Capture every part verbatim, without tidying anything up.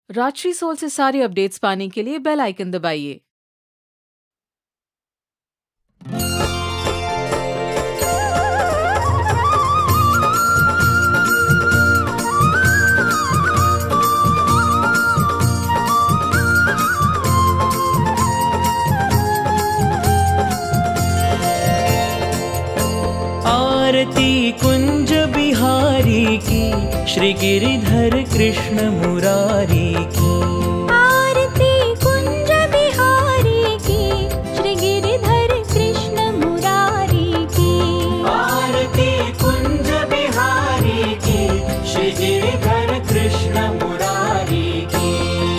Rajshree soul से सारी updates पाने के लिए बेल आइकन दबाइए। आरती कुंज बिहारी की, श्री गिरिधर कृष्ण मुरारी की। आरती कुंज बिहारी की, श्री गिरिधर कृष्ण मुरारी की। आरती कुंज बिहारी की, श्री गिरिधर कृष्ण मुरारी की।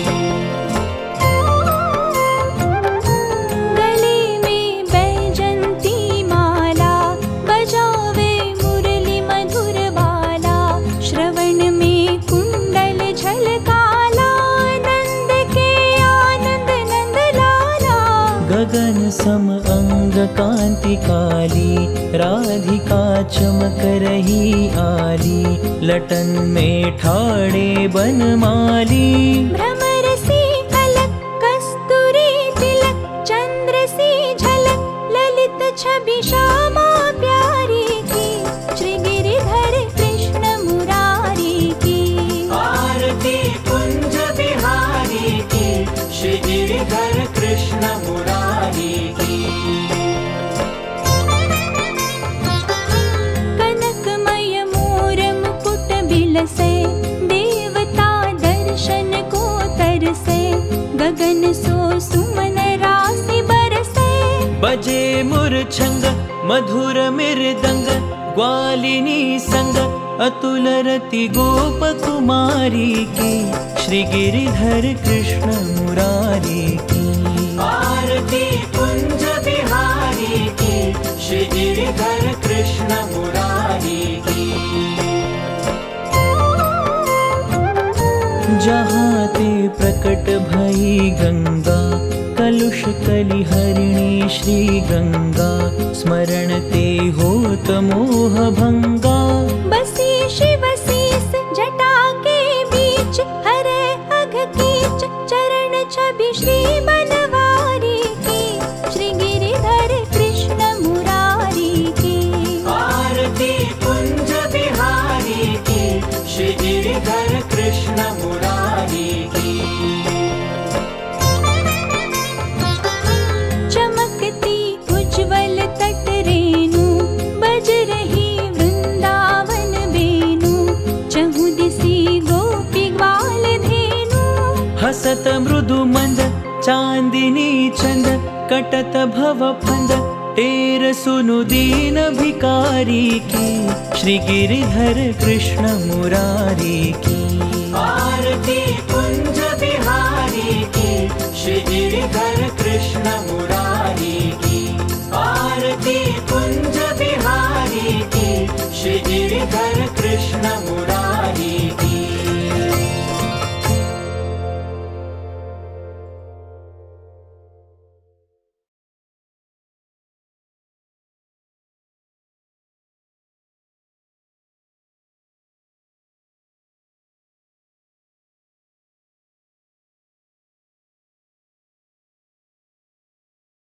गले में बैजंती माला, बजावे मुरली मधुर बाला। श्रवण में कुंडल झलकाला, नंद के आनंद नंद लाला। गगन सम अंग कांति काली, राधिका चमक रही आली। लटन में ठाड़े बनमाली, भ्रमर सी अलक कस्तूरी तिलक। चंद्र सी झलक ललित छवि श्यामा प्यारी की, श्री गिरिधर कृष्ण मुरारी की। आरती कुंज बिहारी की, श्री गिरिधर कृष्ण मुरारी की। कनकमय मोर मुकुट बिलसे, देवता दर्शन को तरसे। गगन सो सुमन राशि बरसे, बजे मुरछंग मधुर मृदंग। ग्वालिनी संग अतुल रति गोप कुमारी की, श्री गिरिधर कृष्ण मुरारी की। आरती कुंज बिहारी की, श्री गिरिधर कृष्ण मुरारी की। जहाँ ते प्रकट भई गंगा, कलुष कलि हरिणी श्री गंगा। स्मरण ते होत मोह भंगा, बसी शिव शीस जटा के बीच। हरे अघ कीच चरण छवि श्री बनवारी की, श्री गिरिधर कृष्ण मुरारी की। आरती कुंज बिहारी की, श्री गिरिधर कृष्ण मुरारी की। चमकती उज्ज्वल तट रेणु, बज रही वृंदावन वेणु। चहु दिसी गोपी ग्वाल धेनु, हसत मृदु मंद चांदिनी चंद। कटत भव फंद टेर सुनु दीन भिकारी की, श्री गिरिधर कृष्ण मुरारी की। आरती कुंज बिहारी की, श्री गिरिधर कृष्ण मुरारी की। आरती कुंज बिहारी की, श्री गिरिधर कृष्ण मुरारी